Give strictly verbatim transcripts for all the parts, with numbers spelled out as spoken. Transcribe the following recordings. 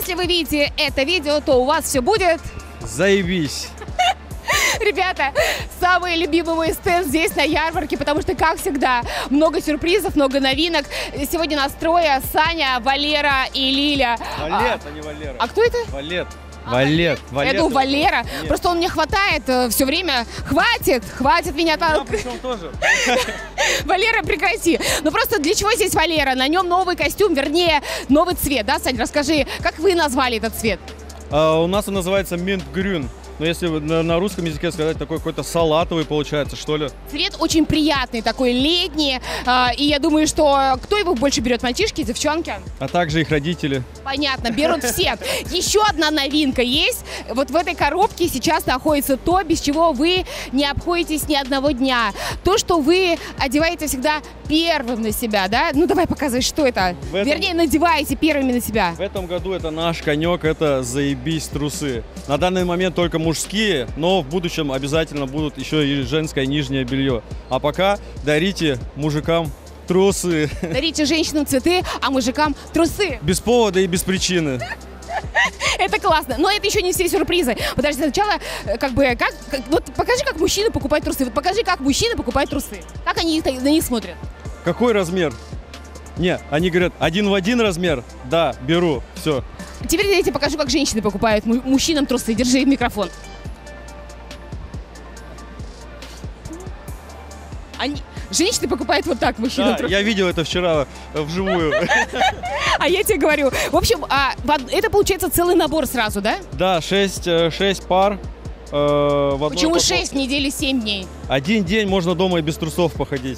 Если вы видите это видео, то у вас все будет... Заебись! Ребята, самый любимый мой стенд здесь на ярмарке, потому что, как всегда, много сюрпризов, много новинок. Сегодня нас трое: Саня, Валера и Лиля. Валет, а, а не Валера. А кто это? Валет. А, Валет. Валет. Я думаю, Валера. Нет. Просто он мне хватает э, все время. Хватит, хватит меня там. Я причем тоже. Валера, прекрати. Ну просто для чего здесь Валера? На нем новый костюм, вернее, новый цвет, да, Сань? Расскажи, как вы назвали этот цвет? А, у нас он называется Mint Grün. Но если на, на русском языке сказать, такой какой-то салатовый получается, что ли. Цвет очень приятный, такой летний. Э, и я думаю, что кто его больше берет, мальчишки, девчонки? А также их родители. Понятно, берут все. Еще одна новинка есть. Вот в этой коробке сейчас находится то, без чего вы не обходитесь ни одного дня. То, что вы одеваете всегда первым на себя, да? Ну, давай показывай, что это. этом... Вернее, надеваете первыми на себя. В этом году это наш конек, это заебись трусы. На данный момент только мужские, но в будущем обязательно будут еще и женское нижнее белье. А пока дарите мужикам трусы. Дарите женщинам цветы, а мужикам трусы. Без повода и без причины. Это классно, но это еще не все сюрпризы. Подожди, сначала, как бы, как, как, вот покажи, как мужчины покупают трусы. Вот покажи, как мужчины покупают трусы. Как они на них смотрят? Какой размер? Не, они говорят, один в один размер. Да, беру, все. Теперь я тебе покажу, как женщины покупают мужчинам трусы. Держи микрофон. Они... Женщины покупают вот так мужчинам Да, трусы. я видел это вчера вживую. А я тебе говорю. В общем, а, это получается целый набор сразу, да? Да, шесть, шесть пар. Э, в Почему шесть недели, семь дней? Один день можно дома и без трусов походить.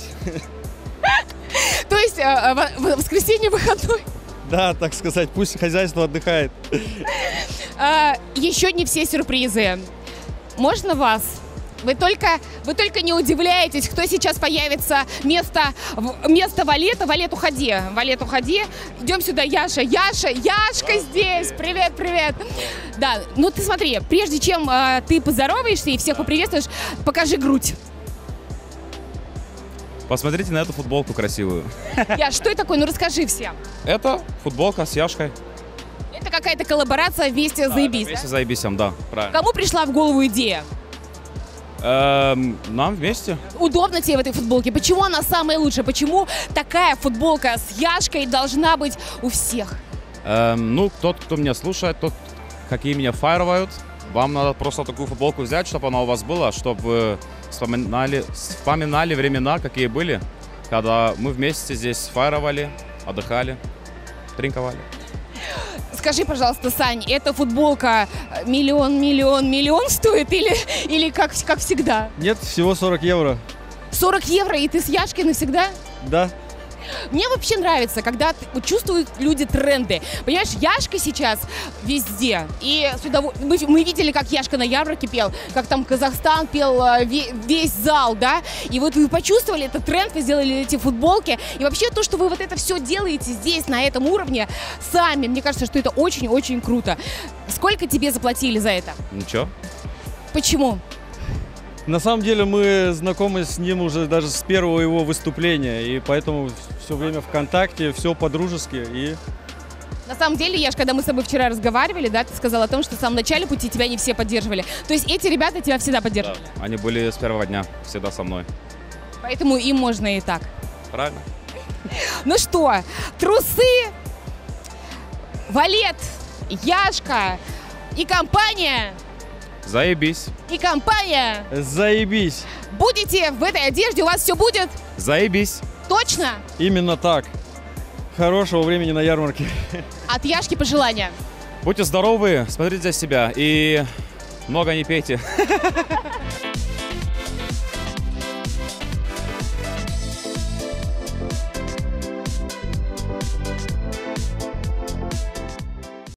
То есть в воскресенье выходной? Да, так сказать, пусть хозяйство отдыхает. Еще не все сюрпризы. Можно вас? Вы только, вы только не удивляетесь, кто сейчас появится вместо, вместо Валета. Валет, уходи. Валет, уходи. Идем сюда, Яша. Яша, Яшка здесь. Привет, привет. Да, ну ты смотри, прежде чем э, ты поздороваешься и всех поприветствуешь, покажи грудь. Посмотрите на эту футболку красивую. Яш, что это такое? Ну расскажи всем. Это футболка с Яшкой. Это какая-то коллаборация вместе Да, заебись, вместе да? заебисем, да, правильно. Кому пришла в голову идея? Эм, нам вместе. Удобно тебе в этой футболке? Почему она самая лучшая? Почему такая футболка с Яшкой должна быть у всех? Эм, ну, тот, кто меня слушает, тот, какие меня фаервают, вам надо просто такую футболку взять, чтобы она у вас была, чтобы вспоминали, вспоминали времена, какие были, когда мы вместе здесь фаеровали, отдыхали, тринковали. Скажи, пожалуйста, Сань, эта футболка миллион, миллион, миллион стоит или, или как, как всегда? Нет, всего сорок евро. сорок евро, и ты с Яшкой навсегда? Да. Мне вообще нравится, когда вот чувствуют люди тренды. Понимаешь, Яшка сейчас везде. И с удов... мы, мы видели, как Яшка на ярмарке пел, как там Казахстан пел весь зал, да? И вот вы почувствовали этот тренд, вы сделали эти футболки. И вообще то, что вы вот это все делаете здесь, на этом уровне, сами, мне кажется, что это очень-очень круто. Сколько тебе заплатили за это? Ничего. Почему? На самом деле мы знакомы с ним уже даже с первого его выступления, и поэтому все время в контакте, все по-дружески. И... На самом деле, Яш, когда мы с тобой вчера разговаривали, да, ты сказал о том, что в самом начале пути тебя не все поддерживали. То есть эти ребята тебя всегда поддерживали? Да, они были с первого дня всегда со мной. Поэтому им можно и так. Правильно. Ну что, трусы, Валет, Яшка и компания... Заебись. И компания. Заебись. Будете в этой одежде, у вас все будет? Заебись. Точно? Именно так. Хорошего времени на ярмарке. От Яшки пожелания. Будьте здоровы, смотрите за себя и много не пейте.